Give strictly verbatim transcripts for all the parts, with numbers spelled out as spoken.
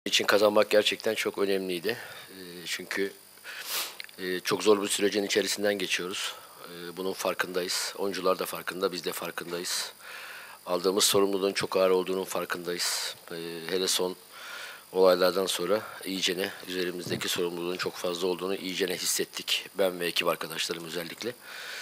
için kazanmak gerçekten çok önemliydi. E, çünkü e, çok zor bir sürecin içerisinden geçiyoruz. E, bunun farkındayız. Oyuncular da farkında, biz de farkındayız. Aldığımız sorumluluğun çok ağır olduğunun farkındayız. E, hele son olaylardan sonra iyicene üzerimizdeki sorumluluğun çok fazla olduğunu iyicene hissettik. Ben ve ekip arkadaşlarım özellikle.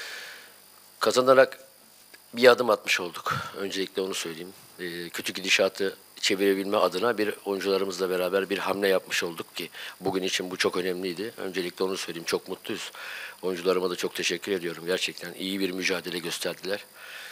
Kazanarak bir adım atmış olduk. Öncelikle onu söyleyeyim. E, kötü gidişatı çevirebilme adına bir oyuncularımızla beraber bir hamle yapmış olduk ki bugün için bu çok önemliydi. Öncelikle onu söyleyeyim. Çok mutluyuz. Oyuncularıma da çok teşekkür ediyorum. Gerçekten iyi bir mücadele gösterdiler.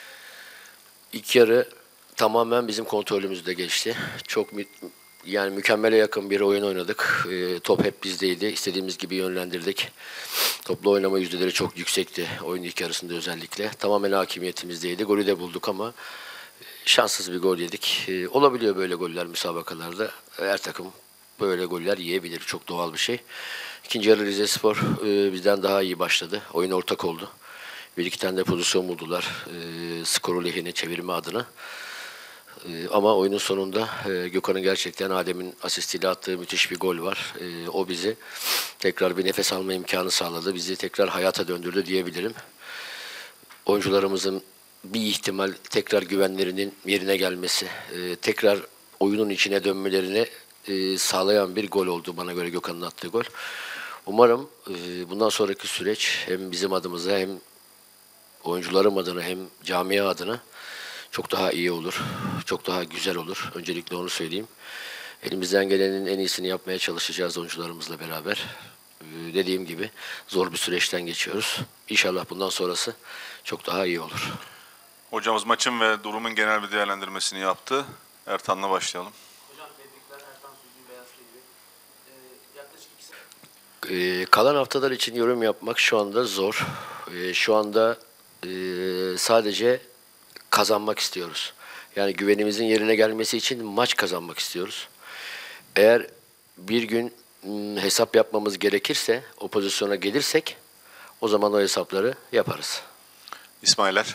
İlk yarı tamamen bizim kontrolümüzde geçti. Çok mü yani mükemmele yakın bir oyun oynadık. E, top hep bizdeydi. İstediğimiz gibi yönlendirdik. Toplu oynama yüzdeleri çok yüksekti oyun ilk yarısında özellikle. Tamamen hakimiyetimizdeydi. Golü de bulduk ama şanssız bir gol yedik. E, olabiliyor böyle goller müsabakalarda. Her takım böyle goller yiyebilir. Çok doğal bir şey. İkinci yarı Rizespor e, bizden daha iyi başladı. Oyun ortak oldu. Bir iki tane de pozisyon buldular. E, skoru lehine çevirme adına. E, ama oyunun sonunda e, Gökhan'ın gerçekten Adem'in asistiyle attığı müthiş bir gol var. E, o bizi tekrar bir nefes alma imkanı sağladı. Bizi tekrar hayata döndürdü diyebilirim. Oyuncularımızın bir ihtimal tekrar güvenlerinin yerine gelmesi, e, tekrar oyunun içine dönmelerini e, sağlayan bir gol oldu bana göre Gökhan'ın attığı gol. Umarım e, bundan sonraki süreç hem bizim adımıza hem oyuncularım adına hem camia adına çok daha iyi olur. Çok daha güzel olur. Öncelikle onu söyleyeyim. Elimizden gelenin en iyisini yapmaya çalışacağız oyuncularımızla beraber. Ee, dediğim gibi zor bir süreçten geçiyoruz. İnşallah bundan sonrası çok daha iyi olur. Hocamız maçın ve durumun genel bir değerlendirmesini yaptı. Ertan'la başlayalım. Hocam tebrikler Ertan Süzgün Beyaz T V. Ee, yaklaşık iki sene... Ee, kalan haftalar için yorum yapmak şu anda zor. Ee, şu anda e, sadece kazanmak istiyoruz. Yani güvenimizin yerine gelmesi için maç kazanmak istiyoruz. Eğer bir gün m, hesap yapmamız gerekirse, o pozisyona gelirsek o zaman o hesapları yaparız. İsmailer.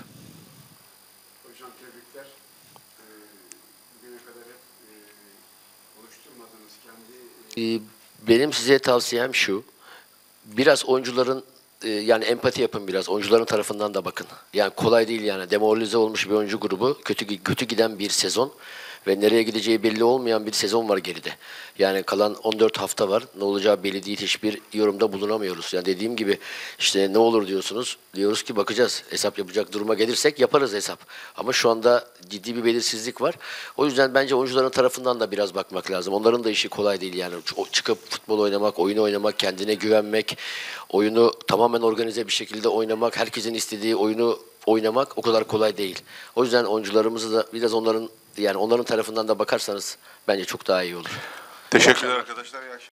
Hocam tebrikler. Ee, bugüne kadar hep e, oluşturmadığınız kendi... E... Ee, benim size tavsiyem şu, biraz oyuncuların e, yani empati yapın biraz, oyuncuların tarafından da bakın. Yani kolay değil yani, demoralize olmuş bir oyuncu grubu, kötü kötü giden bir sezon ve nereye gideceği belli olmayan bir sezon var geride. Yani kalan on dört hafta var. Ne olacağı belli değil. Hiçbir yorumda bulunamıyoruz. Yani dediğim gibi işte ne olur diyorsunuz. Diyoruz ki bakacağız. Hesap yapacak duruma gelirsek yaparız hesap. Ama şu anda ciddi bir belirsizlik var. O yüzden bence oyuncuların tarafından da biraz bakmak lazım. Onların da işi kolay değil yani. O çıkıp futbol oynamak, oyunu oynamak, kendine güvenmek, oyunu tamamen organize bir şekilde oynamak, herkesin istediği oyunu oynamak o kadar kolay değil. O yüzden oyuncularımızı da biraz onların yani onların tarafından da bakarsanız bence çok daha iyi olur. Teşekkürler arkadaşlar. İyi akşamlar.